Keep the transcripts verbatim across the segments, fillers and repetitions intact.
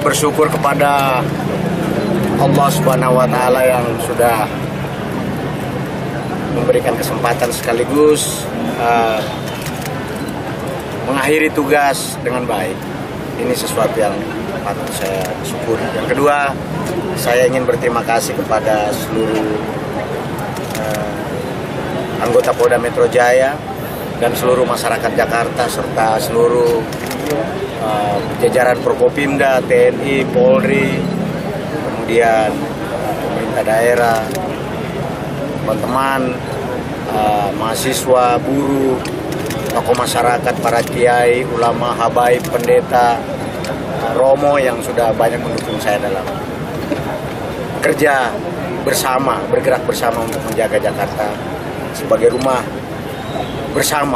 bersyukur kepada Allah Subhanahu wa Ta'ala yang sudah memberikan kesempatan sekaligus uh, mengakhiri tugas dengan baik. Ini sesuatu yang patut saya syukuri. Yang kedua, saya ingin berterima kasih kepada seluruh uh, anggota Polda Metro Jaya dan seluruh masyarakat Jakarta serta seluruh uh, jajaran Prokopimda, T N I, Polri, kemudian uh, pemerintah daerah, teman-teman, uh, mahasiswa, buruh, tokoh masyarakat, para kiai, ulama, habaib, pendeta, uh, romo yang sudah banyak mendukung saya dalam kerja bersama, bergerak bersama untuk menjaga Jakarta sebagai rumah bersama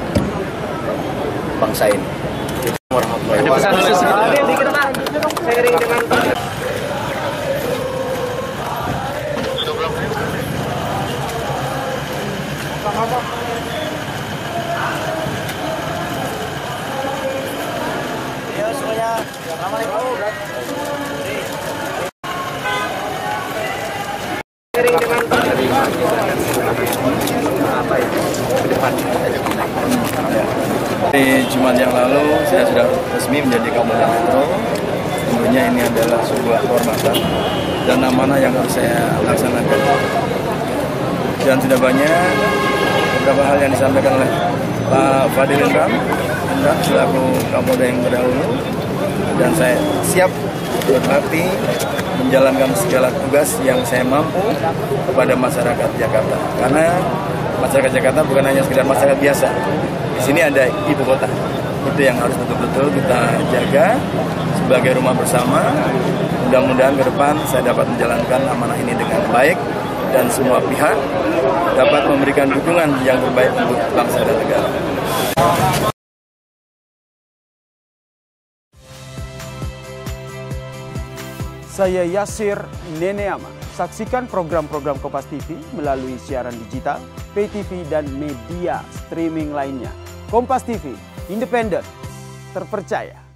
bangsa ini. Warahmatullahi wabarakatuh. Ya semuanya, assalamualaikum. Di Jumat yang lalu saya sudah resmi menjadi Kapolda Metro. Tentunya ini adalah sebuah kehormatan dan amanah yang harus saya laksanakan. Dan sudah banyak beberapa hal yang disampaikan oleh Pak Fadil Imran selaku Kapolda yang terdahulu, dan saya siap berbakti menjalankan segala tugas yang saya mampu kepada masyarakat Jakarta. Karena masyarakat Jakarta bukan hanya sekedar masyarakat biasa. Di sini ada ibu kota. Itu yang harus betul-betul kita jaga sebagai rumah bersama. Mudah-mudahan ke depan saya dapat menjalankan amanah ini dengan baik dan semua pihak dapat memberikan dukungan yang terbaik untuk bangsa dan negara. Saya Yasir Neneama. Saksikan program-program Kompas T V melalui siaran digital, pay T V, dan media streaming lainnya. Kompas T V, independen, terpercaya.